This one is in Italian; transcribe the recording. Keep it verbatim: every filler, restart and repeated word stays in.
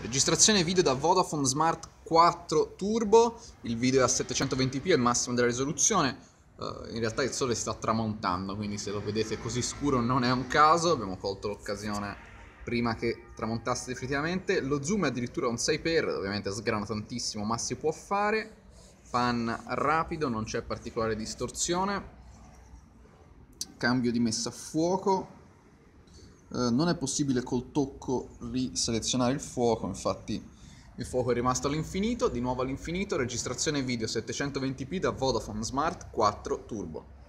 Registrazione video da Vodafone Smart quattro Turbo, il video è a settecentoventi p, è il massimo della risoluzione. Uh, in realtà il sole sta tramontando, quindi se lo vedete così scuro non è un caso, abbiamo colto l'occasione prima che tramontasse definitivamente. Lo zoom è addirittura un sei x, ovviamente sgrana tantissimo, ma si può fare. Pan rapido, non c'è particolare distorsione. Cambio di messa a fuoco. Uh, non è possibile col tocco riselezionare il fuoco, infatti il fuoco è rimasto all'infinito. Di nuovo all'infinito, registrazione video settecentoventi p da Vodafone Smart quattro Turbo.